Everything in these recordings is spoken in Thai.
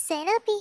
เซเลบี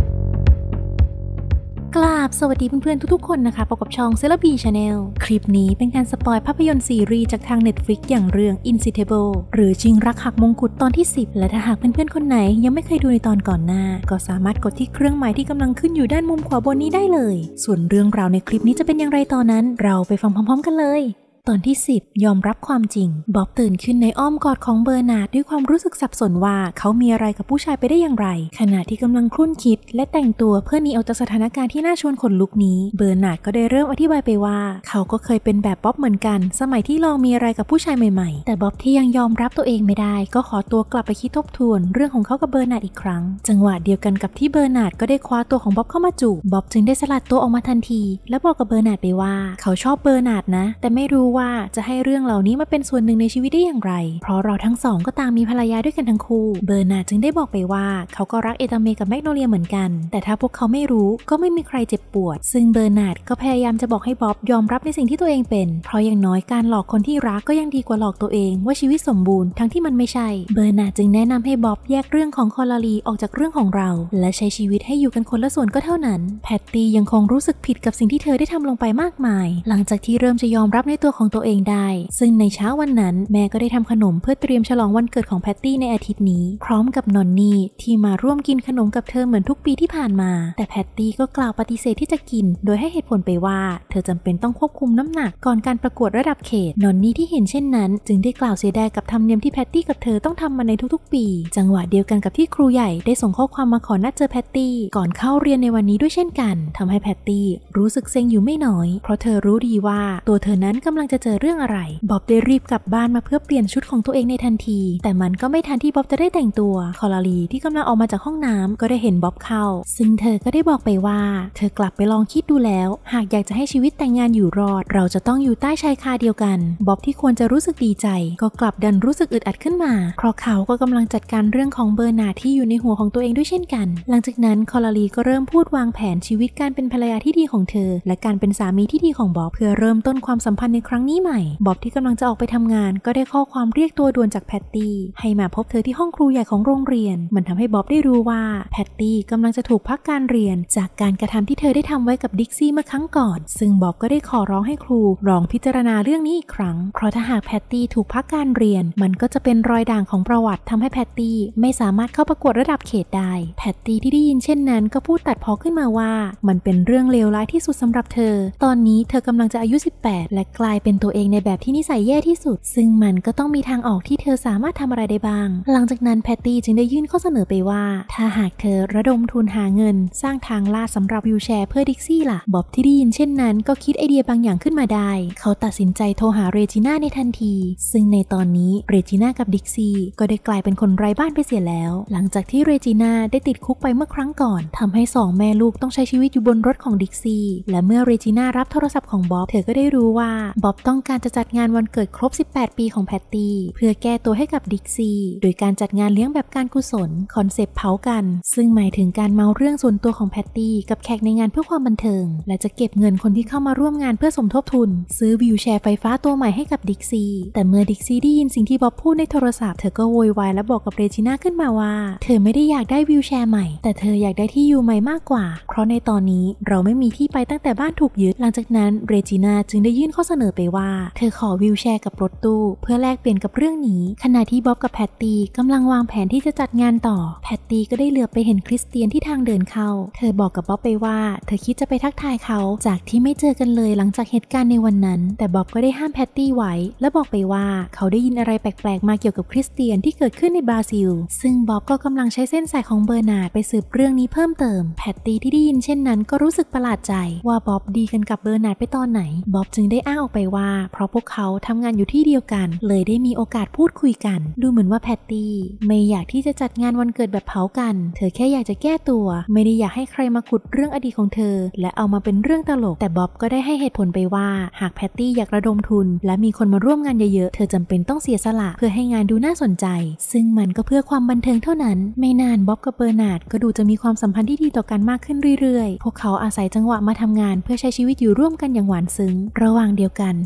กราบสวัสดีเพื่อนๆทุกๆคนนะคะพบกับช่อง Celebi Channel คลิปนี้เป็นการสปอยภาพยนตร์ซีรีส์จากทาง Netflix อย่างเรื่อง Insatiable หรือชิงรักหักมงกุฎตอนที่ 10 และถ้าหากเพื่อนๆคนไหนยังไม่เคยดูในตอนก่อนหน้าก็สามารถกดที่เครื่องหมายที่กำลังขึ้นอยู่ด้านมุมขวาบนนี้ได้เลยส่วนเรื่องราวในคลิปนี้จะเป็นอย่างไรตอนนั้นเราไปฟังพร้อมๆกันเลยตอนที่ 10 ยอมรับความจริงบ๊อบตื่นขึ้นในอ้อมกอดของเบอร์นาร์ดด้วยความรู้สึกสับสนว่าเขามีอะไรกับผู้ชายไปได้อย่างไรขณะที่กำลังครุ่นคิดและแต่งตัวเพื่อหนีออกจากสถานการณ์ที่น่าชวนขนลุกนี้เบอร์นาร์ดก็ได้เริ่มอธิบายไปว่าเขาก็เคยเป็นแบบบ๊อบเหมือนกันสมัยที่ลองมีอะไรกับผู้ชายใหม่ๆแต่บ๊อบที่ยังยอมรับตัวเองไม่ได้ก็ขอตัวกลับไปคิดทบทวนเรื่องของเขากับเบอร์นาร์ดอีกครั้งจังหวะเดียวกันกับที่เบอร์นาร์ดก็ได้คว้าตัวของบ๊อบเข้ามาจูบบ๊อบจึงได้สลัดตัวออกมาทันทีและบอกกับเบอร์นาร์ดไปว่าเขาชอบเบอร์นาร์ดนะแต่ไม่รู้ว่าจะให้เรื่องเหล่านี้มาเป็นส่วนหนึ่งในชีวิตได้อย่างไรเพราะเราทั้งสองก็ต่างมีภรรยาด้วยกันทั้งคู่เบอร์นาร์ดจึงได้บอกไปว่าเขาก็รักเอตาเมกับแมกโนเลียเหมือนกันแต่ถ้าพวกเขาไม่รู้ก็ไม่มีใครเจ็บปวดซึ่งเบอร์นาร์ดก็พยายามจะบอกให้บ๊อบยอมรับในสิ่งที่ตัวเองเป็นเพราะอย่างน้อยการหลอกคนที่รักก็ยังดีกว่าหลอกตัวเองว่าชีวิตสมบูรณ์ทั้งที่มันไม่ใช่เบอร์นาร์ดจึงแนะนำให้บ๊อบแยกเรื่องของคอลลารีออกจากเรื่องของเราและใช้ชีวิตให้อยู่กันคนละส่วนก็เท่านั้นแพตตี้ยังคงรู้สึกผิดกับสิ่งที่เธอได้ทำลงไปมากมายหลังจากที่เริ่มจะยอมรับในตัวของตัวเองได้ซึ่งในเช้าวันนั้นแม่ก็ได้ทำขนมเพื่อเตรียมฉลองวันเกิดของแพตตี้ในอาทิตย์นี้พร้อมกับนอนนี่ที่มาร่วมกินขนมกับเธอเหมือนทุกปีที่ผ่านมาแต่แพตตี้ก็กล่าวปฏิเสธที่จะกินโดยให้เหตุผลไปว่าเธอจำเป็นต้องควบคุมน้ำหนักก่อนการประกวดระดับเขตนอนนี่ที่เห็นเช่นนั้นจึงได้กล่าวเสียดายกับธรรมเนียมที่แพตตี้กับเธอต้องทำมาในทุกๆปีจังหวะเดียวกันกับที่ครูใหญ่ได้ส่งข้อความมาขอนัดเจอแพตตี้ก่อนเข้าเรียนในวันนี้ด้วยเช่นกันทำให้แพตตี้รู้สึกเซ็งอยู่ไม่น้อยเพราะเธอรู้ดีว่าตัวเธอนั้นกำลังจะเจอเรื่องอะไรบ๊อบได้รีบกลับบ้านมาเพื่อเปลี่ยนชุดของตัวเองในทันทีแต่มันก็ไม่ทันที่บ๊อบจะได้แต่งตัวคอลลารีที่กำลังออกมาจากห้องน้ำก็ได้เห็นบ๊อบเข้าซึ่งเธอก็ได้บอกไปว่าเธอกลับไปลองคิดดูแล้วหากอยากจะให้ชีวิตแต่งงานอยู่รอดเราจะต้องอยู่ใต้ชายคาเดียวกันบ๊อบที่ควรจะรู้สึกดีใจก็กลับดันรู้สึกอึดอัดขึ้นมาเพราะเขาก็กำลังจัดการเรื่องของเบอร์นาร์ดที่อยู่ในหัวของตัวเองด้วยเช่นกันหลังจากนั้นคอลลารีก็เริ่มพูดวางแผนชีวิตการเป็นภรรยาที่ดีของเธอและการเป็นสามีที่ดีของบ๊อบเพื่อเริ่มต้นความสัมพันธ์ในครั้งนี้ใหม่บ๊อบที่กำลังจะออกไปทำงานก็ได้ข้อความเรียกตัวด่วนจากแพตตี้ให้มาพบเธอที่ห้องครูใหญ่ของโรงเรียนมันทำให้บ๊อบได้รู้ว่าแพตตี้กำลังจะถูกพักการเรียนจากการกระทำที่เธอได้ทำไว้กับดิกซี่เมื่อครั้งก่อนซึ่งบ๊อบก็ได้ขอร้องให้ครูลองพิจารณาเรื่องนี้อีกครั้งเพราะถ้าหากแพตตี้ถูกพักการเรียนมันก็จะเป็นรอยด่างของประวัติทำให้แพตตี้ไม่สามารถเข้าประกวดระดับเขตได้แพตตี้ที่ได้ยินเช่นนั้นก็พูดตัดพ้อขึ้นมาว่ามันเป็นเรื่องเลวร้ายที่สุดสำหรับเธอตอนนี้เธอกำลังจะอายุ18และกลายเป็นตัวเองในแบบที่นิสัยแย่ที่สุดซึ่งมันก็ต้องมีทางออกที่เธอสามารถทำอะไรได้บ้างหลังจากนั้นแพตตี้จึงได้ยื่นข้อเสนอไปว่าถ้าหากเธอระดมทุนหาเงินสร้างทางลาดสำหรับวิวแชร์เพื่อดิกซี่ล่ะบ๊อบที่ได้ยินเช่นนั้นก็คิดไอเดียบางอย่างขึ้นมาได้เขาตัดสินใจโทรหาเรจิน่าในทันทีซึ่งในตอนนี้เรจิน่ากับดิกซี่ก็ได้กลายเป็นคนไร้บ้านไปเสียแล้วหลังจากที่เรจิน่าได้ติดคุกไปเมื่อครั้งก่อนทำให้2แม่ลูกต้องใช้ชีวิตอยู่บนรถของดิกซี่และเมื่อเรจิน่ารับโทรศัพท์ของบ๊อบเธอก็ได้รู้ว่าบ๊อบต้องการจะจัดงานวันเกิดครบ18ปีของแพตตี้เพื่อแก้ตัวให้กับดิกซี่โดยการจัดงานเลี้ยงแบบการกุศลคอนเซปต์เผากันซึ่งหมายถึงการเมาเรื่องส่วนตัวของแพตตี้กับแขกในงานเพื่อความบันเทิงและจะเก็บเงินคนที่เข้ามาร่วมงานเพื่อสมทบทุนซื้อวิวแชร์ไฟฟ้าตัวใหม่ให้กับดิกซี่แต่เมื่อดิกซี่ได้ยินสิ่งที่บ๊อบพูดในโทรศัพท์เธอก็โวยวายและบอกกับเรจิน่าขึ้นมาว่าเธอไม่ได้อยากได้วิวแชร์ใหม่แต่เธออยากได้ที่อยู่ใหม่มากกว่าเพราะในตอนนี้เราไม่มีที่ไปตั้งแต่บ้านถูกยึดหลังจากนั้นเรจิน่าจึงได้ยื่นข้อเสนอไปว่าเธอขอวิวแชร์กับรถตู้เพื่อแลกเปลี่ยนกับเรื่องนี้ขณะที่บ๊อบกับแพตตี้กำลังวางแผนที่จะจัดงานต่อแพตตี้ก็ได้เหลือบไปเห็นคริสเตียนที่ทางเดินเข้าเธอบอกกับบ๊อบไปว่าเธอคิดจะไปทักทายเขาจากที่ไม่เจอกันเลยหลังจากเหตุการณ์ในวันนั้นแต่บ๊อบก็ได้ห้ามแพตตี้ไว้และบอกไปว่าเขาได้ยินอะไรแปลกๆมาเกี่ยวกับคริสเตียนที่เกิดขึ้นในบราซิลซึ่งบ๊อบก็กำลังใช้เส้นสายของเบอร์นาร์ดไปสืบเรื่องนี้เพิ่มเติมแพตตี้ที่ได้ยินเช่นนั้นก็รู้สึกประหลาดใจว่าบ๊อบดีกันกับเบอร์นาร์ดไปตอนไหนบ๊อบจึงได้อ้างออกไปว่าเพราะพวกเขาทำงานอยู่ที่เดียวกันเลยได้มีโอกาสพูดคุยกันดูเหมือนว่าแพตตี้ไม่อยากที่จะจัดงานวันเกิดแบบเผากันเธอแค่อยากจะแก้ตัวไม่ได้อยากให้ใครมาขุดเรื่องอดีตของเธอและเอามาเป็นเรื่องตลกแต่บ๊อบก็ได้ให้เหตุผลไปว่าหากแพตตี้อยากระดมทุนและมีคนมาร่วมงานเยอะๆเธอจำเป็นต้องเสียสละเพื่อให้งานดูน่าสนใจซึ่งมันก็เพื่อความบันเทิงเท่านั้นไม่นานบ๊อบกับเบอร์นาร์ดก็ดูจะมีความสัมพันธ์ที่ดีต่อกันมากขึ้นเรื่อยๆพวกเขาอาศัยจังหวะมาทำงานเพื่อใช้ชีวิตอยู่ร่วมกันอย่างหวานซึ้งระหว่างเดียวกัน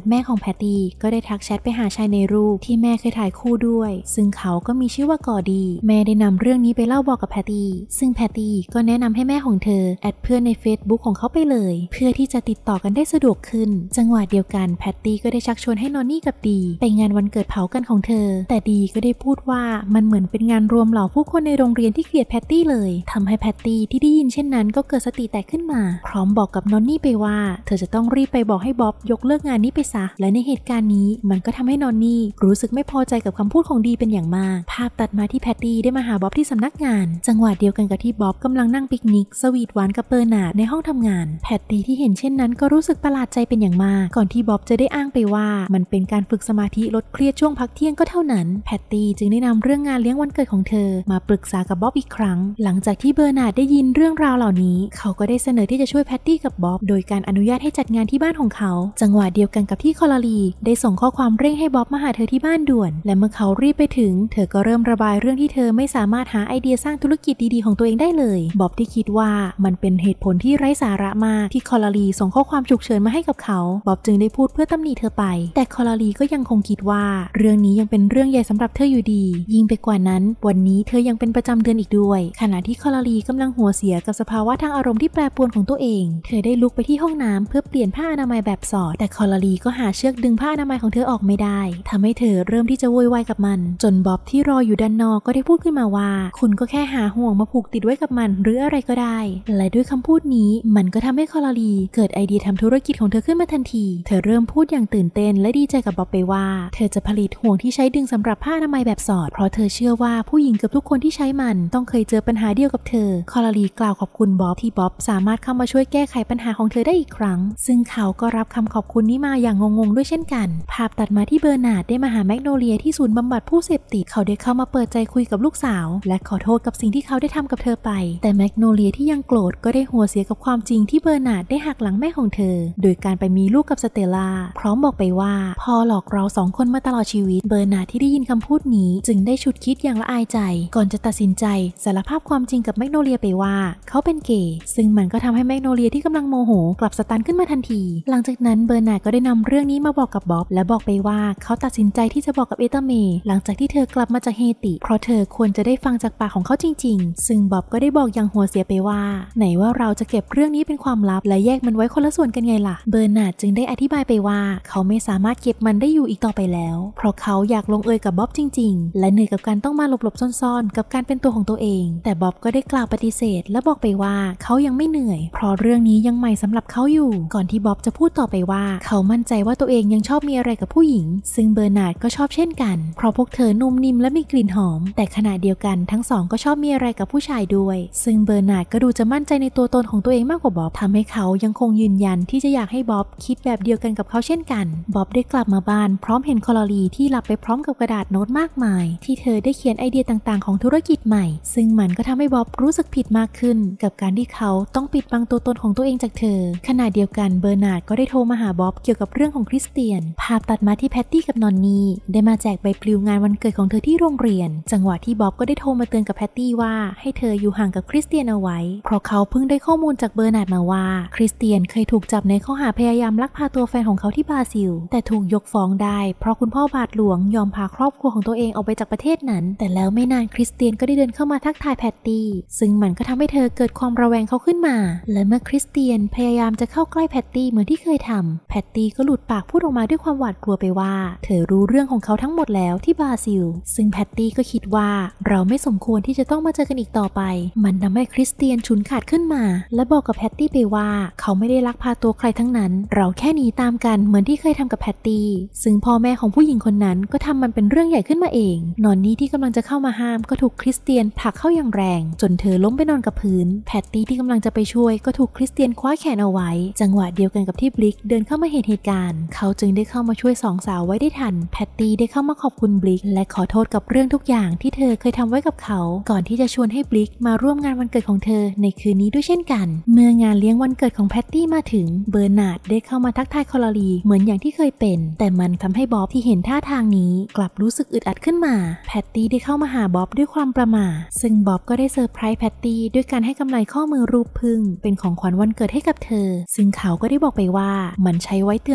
แม่ของแพตตี้ก็ได้ทักแชทไปหาชายในรูปที่แม่เคยถ่ายคู่ด้วยซึ่งเขาก็มีชื่อว่ากอดีแม่ได้นำเรื่องนี้ไปเล่าบอกกับแพตตี้ซึ่งแพตตี้ก็แนะนำให้แม่ของเธอแอดเพื่อนใน Facebook ของเขาไปเลยเพื่อที่จะติดต่อกันได้สะดวกขึ้นจังหวะเดียวกันแพตตี้ก็ได้ชักชวนให้นอนนี่กับดีไปงานวันเกิดเผากันของเธอแต่ดีก็ได้พูดว่ามันเหมือนเป็นงานรวมเหล่าผู้คนในโรงเรียนที่เกลียดแพตตี้เลยทำให้แพตตี้ที่ได้ยินเช่นนั้นก็เกิดสติแตกขึ้นมาพร้อมบอกกับนอนนี่ไปว่าเธอจะต้องรีบไปบอกให้บ๊อบยกเลิกงานนี้ไปซะและในเหตุการณ์นี้มันก็ทำให้นอนนี่รู้สึกไม่พอใจกับคำพูดของดีเป็นอย่างมากภาพตัดมาที่แพตตี้ได้มาหาบ๊อบที่สำนักงานจังหวะเดียวกันกับที่บ๊อบกำลังนั่งปิกนิกสวีทหวานกับเบอร์นาร์ดในห้องทำงานแพตตี้ที่เห็นเช่นนั้นก็รู้สึกประหลาดใจเป็นอย่างมากก่อนที่บ๊อบจะได้อ้างไปว่ามันเป็นการฝึกสมาธิลดเครียดช่วงพักเที่ยงก็เท่านั้นแพตตี้จึงได้นำเรื่องงานเลี้ยงวันเกิดของเธอมาปรึกษากับบ๊อบอีกครั้งหลังจากที่เบอร์นาร์ดได้ยินเรื่องราวเหล่านี้เขาก็ได้เสนอที่จะช่วยแพตตี้กับบ๊อบโดยการอนุญาตให้จัดงานที่บ้านของเขาจังหวะเดียวกันกับที่คอลลารีได้ส่งข้อความเร่งให้บ๊อบมาหาเธอที่บ้านด่วนและเมื่อเขารีบไปถึงเธอก็เริ่มระบายเรื่องที่เธอไม่สามารถหาไอเดียสร้างธุรกิจดีๆของตัวเองได้เลยบ๊อบที่คิดว่ามันเป็นเหตุผลที่ไร้สาระมากที่คอลลารีส่งข้อความฉุกเฉินมาให้กับเขาบ๊อบจึงได้พูดเพื่อตำหนิเธอไปแต่คอลลารีก็ยังคงคิดว่าเรื่องนี้ยังเป็นเรื่องใหญ่สำหรับเธออยู่ดียิ่งไปกว่านั้นวันนี้เธอยังเป็นประจำเดือนอีกด้วยขณะที่คอลลารีกำลังหัวเสียกับสภาวะทางอารมณ์ที่แปรปรวนของตัวเองเธอได้ลุกไปที่ห้องน้ำเพื่อเปลี่ยนผ้าอนามัยแบบสอดแต่คอลลารีก็หาเชือกดึงผ้าอนามัยของเธอออกไม่ได้ทำให้เธอเริ่มที่จะโวยวายกับมันจนบ๊อบที่รออยู่ด้านนอกก็ได้พูดขึ้นมาว่าคุณก็แค่หาห่วงมาผูกติดไว้กับมันหรืออะไรก็ได้และด้วยคำพูดนี้มันก็ทำให้คอลลารีเกิดไอเดียทำธุรกิจของเธอขึ้นมาทันทีเธอเริ่มพูดอย่างตื่นเต้นและดีใจกับบ๊อบไปว่าเธอจะผลิตห่วงที่ใช้ดึงสำหรับผ้าอนามัยแบบสอดเพราะเธอเชื่อว่าผู้หญิงเกือบทุกคนที่ใช้มันต้องเคยเจอปัญหาเดียวกับเธอคอลลารีกล่าวขอบคุณบ๊อบที่บ๊อบสามารถเข้ามาช่วยแก้ไขปัญหาของเธอได้อีกครั้งซึ่งเขาก็รับคำขอบคุณนี้มาอย่างงงๆด้วยเช่นกันภาพตัดมาที่เบอร์นาร์ดได้มาหาแมกโนเลียที่ศูนย์บำบัดผู้เสพติดเขาได้เข้ามาเปิดใจคุยกับลูกสาวและขอโทษกับสิ่งที่เขาได้ทำกับเธอไปแต่แมกโนเลียที่ยังโกรธก็ได้หัวเสียกับความจริงที่เบอร์นาร์ดได้หักหลังแม่ของเธอโดยการไปมีลูกกับสเตลล่าพร้อมบอกไปว่าพ่อหลอกเราสองคนมาตลอดชีวิตเบอร์นาร์ดที่ได้ยินคำพูดนี้จึงได้ฉุดคิดอย่างละอายใจก่อนจะตัดสินใจสารภาพความจริงกับแมกโนเลียไปว่าเขาเป็นเกย์ซึ่งมันก็ทำให้แมกโนเลียที่กำลังโมโหกลับสตันขึ้นมาทันทีหลังจากนั้นเบอร์นาร์ดก็ได้นำเรื่องนี้มาบอกกับบ๊อบและบอกไปว่าเขาตัดสินใจที่จะบอกกับเอตาเมย์หลังจากที่เธอกลับมาจากเฮติเพราะเธอควรจะได้ฟังจากปากของเขาจริงๆซึ่งบ๊อบก็ได้บอกอย่างหัวเสียไปว่าไหนว่าเราจะเก็บเรื่องนี้เป็นความลับและแยกมันไว้คนละส่วนกันไงล่ะเบอร์นาร์ดจึงได้อธิบายไปว่าเขาไม่สามารถเก็บมันได้อยู่อีกต่อไปแล้วเพราะเขาอยากลงเอยกับบ๊อบจริงๆและเหนื่อยกับการต้องมาหลบๆซ่อนๆกับการเป็นตัวของตัวเองแต่บ๊อบก็ได้กล่าวปฏิเสธและบอกไปว่าเขายังไม่เหนื่อยเพราะเรื่องนี้ยังใหม่สำหรับเขาอยู่ก่อนที่บ๊อบจะพูดต่อไปว่าเขามั่นใจว่าตัวเองยังชอบมีอะไรกับผู้หญิงซึ่งเบอร์นาร์ดก็ชอบเช่นกันเพราะพวกเธอนุ่มนิ่มและมีกลิ่นหอมแต่ขณะเดียวกันทั้งสองก็ชอบมีอะไรกับผู้ชายด้วยซึ่งเบอร์นาร์ดก็ดูจะมั่นใจในตัวตนของตัวเองมากกว่าบ๊อบทำให้เขายังคงยืนยันที่จะอยากให้บ๊อบคิดแบบเดียวกันกับเขาเช่นกันบ๊อบได้กลับมาบ้านพร้อมเห็นคอลลารีที่หลับไปพร้อมกับกระดาษโน้ตมากมายที่เธอได้เขียนไอเดียต่างๆของธุรกิจใหม่ซึ่งมันก็ทำให้บ๊อบรู้สึกผิดมากขึ้นกับการที่เขาต้องปิดบังตัวตนของตัวเองจากเธอขณะเดียวกันเบอร์นาร์ดก็ได้โทรมาหาบ๊อบเกี่ยวกับเรื่องของคริสเตียนภาพตัดมาที่แพตตี้กับนอนนี่ได้มาแจกใบปลิวงานวันเกิดของเธอที่โรงเรียนจังหวะที่บ๊อบก็ได้โทรมาเตือนกับแพตตี้ว่าให้เธออยู่ห่างกับคริสเตียนเอาไว้เพราะเขาเพิ่งได้ข้อมูลจากเบอร์นาร์ดมาว่าคริสเตียนเคยถูกจับในข้อหาพยายามลักพาตัวแฟนของเขาที่บราซิลแต่ถูกยกฟ้องได้เพราะคุณพ่อบาทหลวงยอมพาครอบครัวของตัวเองออกไปจากประเทศนั้นแต่แล้วไม่นานคริสเตียนก็ได้เดินเข้ามาทักทายแพตตี้ซึ่งมันก็ทำให้เธอเกิดความระแวงเขาขึ้นมาและเมื่อคริสเตียนพยายามจะเข้าใกล้แพตตี้เหมือนที่เคยทำแพตตี้ก็หลุดปากพูดออกมาด้วยความหวาดกลัวไปว่าเธอรู้เรื่องของเขาทั้งหมดแล้วที่บราซิลซึ่งแพตตี้ก็คิดว่าเราไม่สมควรที่จะต้องมาเจอกันอีกต่อไปมันทำให้คริสเตียนฉุนขาดขึ้นมาและบอกกับแพตตี้ไปว่าเขาไม่ได้ลักพาตัวใครทั้งนั้นเราแค่หนีตามกันเหมือนที่เคยทำกับแพตตี้ซึ่งพ่อแม่ของผู้หญิงคนนั้นก็ทำมันเป็นเรื่องใหญ่ขึ้นมาเองนอนนี่ที่กำลังจะเข้ามาห้ามก็ถูกคริสเตียนผลักเข้าอย่างแรงจนเธอล้มไปนอนกับพื้นแพตตี้ที่กำลังจะไปช่วยก็ถูกคริสเตียนคว้าแขนเอาไว้จังหวะเดียวกันกับที่บลิกเดินเข้ามาเห็นเหตุการณ์เขาจึงได้เข้ามาช่วยสองสาวไว้ได้ทันแพตตี้ได้เข้ามาขอบคุณบลิกและขอโทษกับเรื่องทุกอย่างที่เธอเคยทำไว้กับเขาก่อนที่จะชวนให้บลิกมาร่วมงานวันเกิดของเธอในคืนนี้ด้วยเช่นกันเมื่องานเลี้ยงวันเกิดของแพตตี้มาถึงเบอร์นาร์ดได้เข้ามาทักทายคอลลารีเหมือนอย่างที่เคยเป็นแต่มันทำให้บ๊อบที่เห็นท่าทางนี้กลับรู้สึกอึดอัดขึ้นมาแพตตี้ได้เข้ามาหาบ๊อบด้วยความประหม่าซึ่งบ๊อบก็ได้เซอร์ไพรส์แพตตี้ด้วยการให้กำไลข้อมือรูปผึ้งเป็นของขวัญวันเกิดให้กับเธอซึ่งเขาก็ได้บอกไปว่ามันใช้ไว้เตือน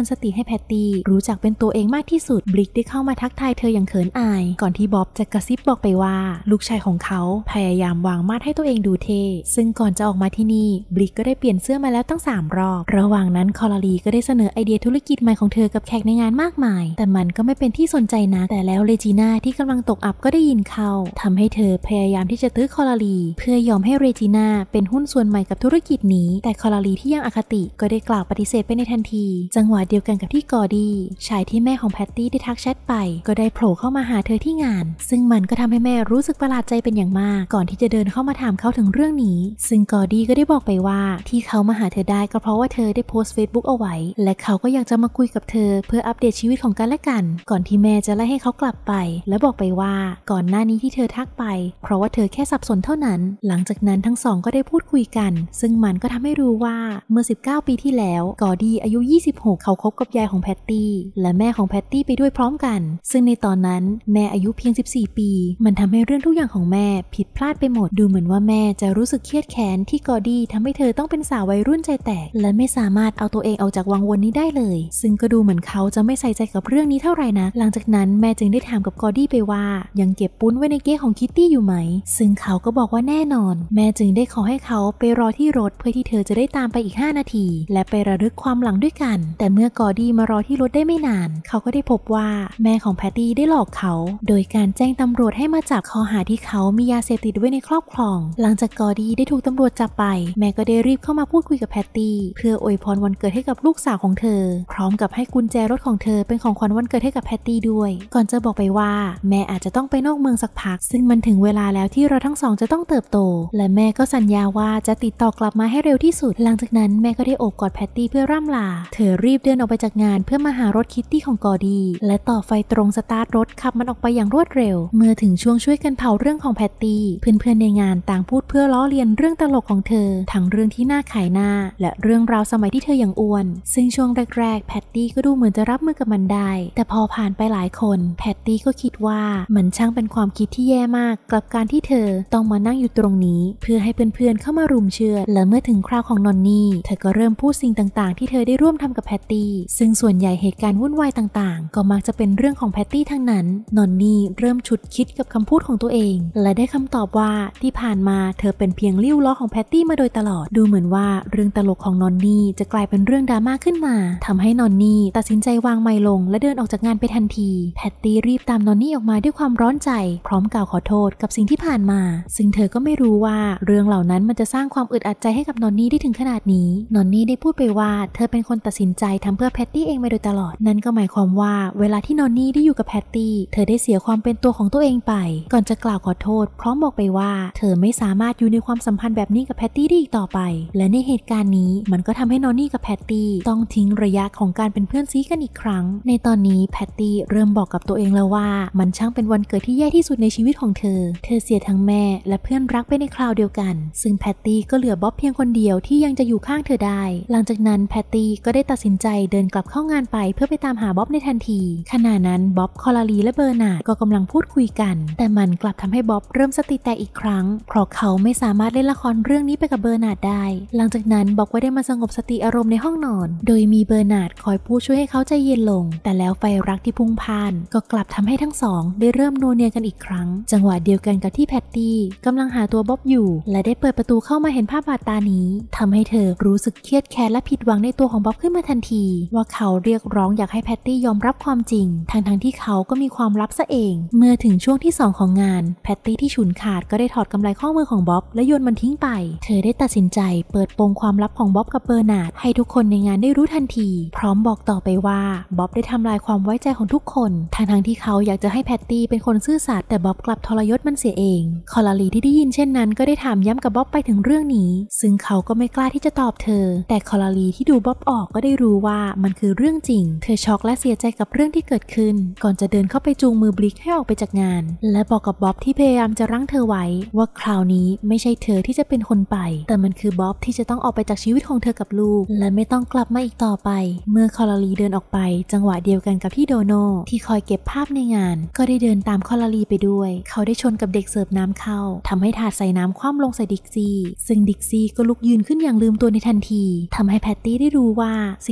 สติให้แพตตี้รู้จักเป็นตัวเองมากที่สุดบลิกได้เข้ามาทักทายเธออย่างเขินอายก่อนที่บ๊อบจะกระซิบบอกไปว่าลูกชายของเขาพยายามวางมาดให้ตัวเองดูเท่ซึ่งก่อนจะออกมาที่นี่บลิกก็ได้เปลี่ยนเสื้อมาแล้วตั้ง3 รอบระหว่างนั้นคอลลารีก็ได้เสนอไอเดียธุรกิจใหม่ของเธอกับแขกในงานมากมายแต่มันก็ไม่เป็นที่สนใจนะแต่แล้วเรจิน่าที่กำลังตกอับก็ได้ยินเข้าทำให้เธอพยายามที่จะตื้อคอลลารีเพื่อยอมให้เรจิน่าเป็นหุ้นส่วนใหม่กับธุรกิจนี้แต่คอลลารีที่ยังอคติก็ได้กล่าวปฏิเสธไปในทันทีจังหวะเดียวกันกับที่กอร์ดี้ชายที่แม่ของแพตตี้ได้ทักแชทไปก็ได้โผล่เข้ามาหาเธอที่งานซึ่งมันก็ทำให้แม่รู้สึกประหลาดใจเป็นอย่างมากก่อนที่จะเดินเข้ามาถามเขาถึงเรื่องนี้ซึ่งกอร์ดี้ก็ได้บอกไปว่าที่เขามาหาเธอได้ก็เพราะว่าเธอได้โพสต์ Facebook เอาไว้และเขาก็อยากจะมาคุยกับเธอเพื่ออัปเดตชีวิตของกันและกันก่อนที่แม่จะไล่ให้เขากลับไปและบอกไปว่าก่อนหน้านี้ที่เธอทักไปเพราะว่าเธอแค่สับสนเท่านั้นหลังจากนั้นทั้งสองก็ได้พูดคุยกันซึ่งมันก็ทำให้รู้ว่าเมื่อ19 ปีที่แล้วกอร์ดี้อายุ26เขาคบกับยายของแพตตี้และแม่ของแพตตี้ไปด้วยพร้อมกันซึ่งในตอนนั้นแม่อายุเพียง14 ปีมันทำให้เรื่องทุกอย่างของแม่ผิดพลาดไปหมดดูเหมือนว่าแม่จะรู้สึกเครียดแค้นที่กอร์ดี้ทำให้เธอต้องเป็นสาววัยรุ่นใจแตกและไม่สามารถเอาตัวเองออกจากวังวนนี้ได้เลยซึ่งก็ดูเหมือนเขาจะไม่ใส่ใจกับเรื่องนี้เท่าไหร่นะหลังจากนั้นแม่จึงได้ถามกับกอร์ดี้ไปว่ายังเก็บปุ้นไว้ในเก๊ของคิตตี้อยู่ไหมซึ่งเขาก็บอกว่าแน่นอนแม่จึงได้ขอให้เขาไปรอที่รถเพื่อที่เธอจะได้ตามไปอีก5 นาทีและไประลึกความหลังด้วยกันแต่เมื่อกอร์ดี้มารอที่รถได้ไม่นานเขาก็ได้พบว่าแม่ของแพตตี้ได้หลอกเขาโดยการแจ้งตำรวจให้มาจับข้อหาที่เขามียาเสพติดไว้ในครอบครองหลังจากกอร์ดี้ได้ถูกตำรวจจับไปแม่ก็ได้รีบเข้ามาพูดคุยกับแพตตี้เพื่ออวยพรวันเกิดให้กับลูกสาวของเธอพร้อมกับให้กุญแจรถของเธอเป็นของขวัญวันเกิดให้กับแพตตี้ด้วยก่อนจะบอกไปว่าแม่อาจจะต้องไปนอกเมืองสักพักซึ่งมันถึงเวลาแล้วที่เราทั้งสองจะต้องเติบโตและแม่ก็สัญญาว่าจะติดต่อกลับมาให้เร็วที่สุดหลังจากนั้นแม่ก็ได้โอบกอดแพตตี้เพื่อร่ำลาเธอรีบเดินออกไปจากงานเพื่อมาหารถคิตตี้ของกอร์ดี้และต่อไฟตรงสตาร์ทรถขับมันออกไปอย่างรวดเร็วเมื่อถึงช่วงช่วยกันเผาเรื่องของแพตตี้เพื่อนๆในงานต่างพูดเพื่อล้อเลียนเรื่องตลกของเธอทั้งเรื่องที่น่าขายหน้าและเรื่องราวสมัยที่เธอยังอ้วนซึ่งช่วงแรกๆแพตตี้ก็ดูเหมือนจะรับมือกับมันได้แต่พอผ่านไปหลายคนแพตตี้ก็คิดว่ามันช่างเป็นความคิดที่แย่มากกับการที่เธอต้องมานั่งอยู่ตรงนี้เพื่อให้เพื่อนๆเข้ามารุมเชื่อและเมื่อถึงคราวของนอนนี่เธอก็เริ่มพูดสิ่งต่างๆที่เธอได้ร่วมทำกับแพตตี้ซึ่งส่วนใหญ่เหตุการณ์วุ่นวายต่างๆก็มักจะเป็นเรื่องของแพตตี้ทั้งนั้นนอนนี่เริ่มฉุดคิดกับคำพูดของตัวเองและได้คำตอบว่าที่ผ่านมาเธอเป็นเพียงลิ้วล้อของแพตตี้มาโดยตลอดดูเหมือนว่าเรื่องตลกของนอนนี่จะกลายเป็นเรื่องดราม่าขึ้นมาทำให้นอนนี่ตัดสินใจวางไมค์ลงและเดินออกจากงานไปทันทีแพตตี้รีบตามนอนนี่ออกมาด้วยความร้อนใจพร้อมกล่าวขอโทษกับสิ่งที่ผ่านมาซึ่งเธอก็ไม่รู้ว่าเรื่องเหล่านั้นมันจะสร้างความอึดอัดใจให้กับนอนนี่ได้ถึงขนาดนี้นอนนี่ได้พูดไปว่าเธอเป็นคนตัดสินใจทำเพื่อแพตตี้เองมาโดยตลอดนั่นก็หมายความว่าเวลาที่นอนนี่ได้อยู่กับแพตตี้เธอได้เสียความเป็นตัวของตัวเองไปก่อนจะกล่าวขอโทษพร้อมบอกไปว่าเธอไม่สามารถอยู่ในความสัมพันธ์แบบนี้กับแพตตี้ได้อีกต่อไปและในเหตุการณ์นี้มันก็ทำให้นอนนี่กับแพตตี้ต้องทิ้งระยะของการเป็นเพื่อนซีกันอีกครั้งในตอนนี้แพตตี้เริ่มบอกกับตัวเองแล้วว่ามันช่างเป็นวันเกิดที่แย่ที่สุดในชีวิตของเธอเสียทั้งแม่และเพื่อนรักไปในคราวเดียวกันซึ่งแพตตี้ก็เหลือบ๊อบเพียงคนเดียวที่ยังจะอยู่ข้างเธอได้หลังจากนั้นแพตตี้ก็ได้ตัดสินใจเดินกลับเข้างานไปเพื่อไปตามหาบ๊อบในทันทีขณะนั้นบ๊อบคอลลารีและเบอร์นาร์ดก็กำลังพูดคุยกันแต่มันกลับทำให้บ๊อบเริ่มสติแตกอีกครั้งเพราะเขาไม่สามารถเล่นละครเรื่องนี้ไปกับเบอร์นาร์ดได้หลังจากนั้นบ๊อบก็ได้มาสงบสติอารมณ์ในห้องนอนโดยมีเบอร์นาร์ดคอยพูดช่วยให้เขาใจเย็นลงแต่แล้วไฟรักที่พุ่งพ่านก็กลับทำให้ทั้งสองได้เริ่มนัวเนียกันอีกครั้งจังหวะเดียวกันกับที่แพตตี้กำลังหาตัวบ๊อบอยู่และได้เปิดประตูเข้ามาเห็นภาพบาดตานี้ทำให้เธอรู้สึกเครียดแค้นและผิดหวังในตัวของบ๊อบขึ้นมาทันทีว่าเขาเรียกร้องอยากให้แพตตี้ยอมรับความจริงทั้งที่เขาก็มีความลับซะเองเมื่อถึงช่วงที่2ของงานแพตตี้ที่ฉุนขาดก็ได้ถอดกำไลข้อมือของบ๊อบและโยนมันทิ้งไปเธอได้ตัดสินใจเปิดโปงความลับของบ๊อบกับเบอร์นาร์ดให้ทุกคนในงานได้รู้ทันทีพร้อมบอกต่อไปว่าบ๊อบได้ทำลายความไว้ใจของทุกคนทั้งที่เขาอยากจะให้แพตตี้เป็นคนซื่อสัตย์แต่บ๊อบกลับทรยศมันเสียเองคอลลารีที่ได้ยินเช่นนั้นก็ได้ถามย้ำกับบ๊อบไปถึงเรื่องนี้ซึ่งเขาก็ไม่กล้าที่จะตอบเธอแต่คอลลารีที่ดูบ๊อบออกก็ได้รู้ว่ามันคือเรื่องจริงเธอช็อกและเสียใจกับเรื่องที่เกิดขึ้นก่อนจะเดินเข้าไปจูงมือบลิกให้ออกไปจากงานและบอกกับบ๊อบที่พยายามจะรั้งเธอไว้ว่าคราวนี้ไม่ใช่เธอที่จะเป็นคนไปแต่มันคือบ๊อบที่จะต้องออกไปจากชีวิตของเธอกับลูกและไม่ต้องกลับมาอีกต่อไปเมื่อคอลลารีเดินออกไปจังหวะเดียวกันกับที่โดโน่ที่คอยเก็บภาพในงานก็ได้เดินตามคอลลารีไปด้วยเขาได้ชนกับเด็กเสิร์ฟน้ำเข้าทำให้ถาดใส่น้ำคว่ำลงใส่ดิกซี่ซึ่งดิกซี่ก็ลุกยืนขึ้นอย่างลืมตัวในทันทีทำให้แพตตี้ได้รู้ว่าสิ่งที่เธอคิด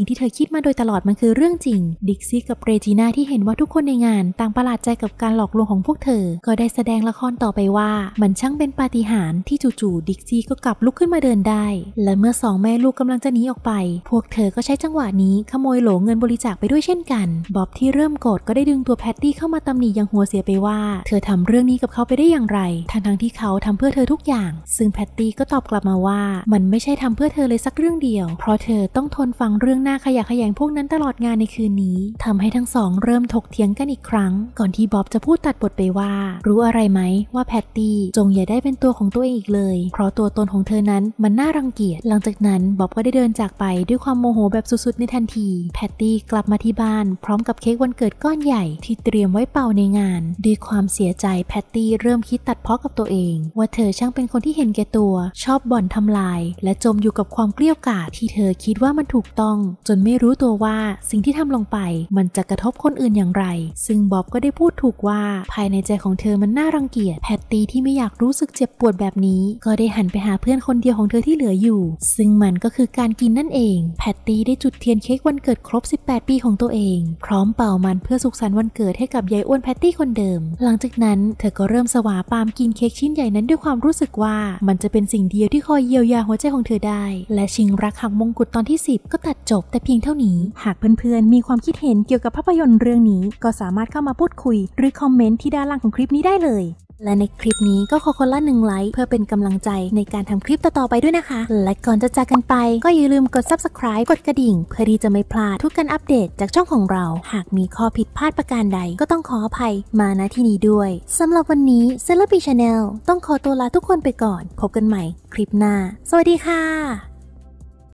ดมาโดยตลอดมันคือเรื่องจริงดิกซี่กับเรจิน่าที่เห็นว่าทุกคนในงานต่างประหลาดใจกับการหลอกลวงของพวกเธอก็ได้แสดงละครต่อไปว่ามันช่างเป็นปาฏิหาริย์ที่จู่ๆดิกซี่ก็กลับลุกขึ้นมาเดินได้และเมื่อสองแม่ลูกกำลังจะหนีออกไปพวกเธอก็ใช้จังหวะนี้ขโมยโหลเงินบริจาคไปด้วยเช่นกันบ๊อบที่เริ่มโกรธก็ได้ดึงตัวแพตตี้เข้ามาตำหนิอย่างหัวเสียไปว่าเธอทำเรื่องนี้กับเขาไปได้อย่างไรทั้งที่เขาทำเพื่อเธอทุกอย่างซึ่งแพตตี้ก็ตอบกลับมาว่ามันไม่ใช่ทำเพื่อเธอเลยสักเรื่องเดียวเพราะเธอต้องทนฟังเรื่องหน้าขยะแขยงพวกนั้นตลอดงานในคืนนี้ทำให้ทั้งสองเริ่มถกเถียงกันอีกครั้งก่อนที่บ๊อบจะพูดตัดบทไปว่ารู้อะไรไหมว่าแพตตี้จงอย่าได้เป็นตัวของตัวเองอีกเลยเพราะตัวตนของเธอนั้นมันน่ารังเกียจหลังจากนั้นบ๊อบก็ได้เดินจากไปด้วยความโมโหแบบสุดๆในทันทีแพตตี้กลับมาที่บ้านพร้อมกับเค้กวันเกิดก้อนใหญ่ที่เตรียมไว้เป่าในงานด้วยความเสียใจแพตตี้เริ่มคิดตัดพ้อกับตัวเองว่าเธอช่างเป็นคนที่เห็นแก่ตัวชอบบ่อนทำลายและจมอยู่กับความเกลี้ยกล่อมที่เธอคิดว่ามันถูกต้องจนไม่รู้ตัวว่าสิ่งที่ทำลงไปมันจะกระทบคนอื่นอย่างไรซึ่งบ๊อบก็ได้พูดถูกว่าภายในใจของเธอมันน่ารังเกียจแพตตี้ที่ไม่อยากรู้สึกเจ็บปวดแบบนี้ก็ได้หันไปหาเพื่อนคนเดียวของเธอที่เหลืออยู่ซึ่งมันก็คือการกินนั่นเองแพตตี้ได้จุดเทียนเค้กวันเกิดครบ18 ปีของตัวเองพร้อมเป่ามันเพื่อสุขสันต์วันเกิดให้กับยายอ้วนแพตตี้คนเดิมหลังจากนั้นเธอก็เริ่มสวาปามกินเค้กชิ้นใหญ่นั้นด้วยความรู้สึกว่ามันจะเป็นสิ่งเดียวที่คอยเยียวยาหัวใจของเธอได้และชิงรักหักมงกุฎตอนที่10ก็ตัดจบแต่เพียงเท่านี้หากเพื่อนๆมีความคิดเห็นเกี่ยวกับภาพยนตร์เรื่องนี้ก็สามารถเข้ามาพูดคุยหรือคอมเมนต์ที่ด้านล่างของคลิปนี้ได้เลยและในคลิปนี้ก็ขอคนละ1 ไลค์เพื่อเป็นกำลังใจในการทำคลิปต่อๆไปด้วยนะคะและก่อนจะจากกันไปก็อย่าลืมกด Subscribe กดกระดิ่งเพื่อที่จะไม่พลาดทุกการอัปเดตจากช่องของเราหากมีข้อผิดพลาดประการใดก็ต้องขออภัยมาณที่นี้ด้วยสำหรับวันนี้ Celebi Channel ต้องขอตัวลาทุกคนไปก่อนพบกันใหม่คลิปหน้าสวัสดีค่ะ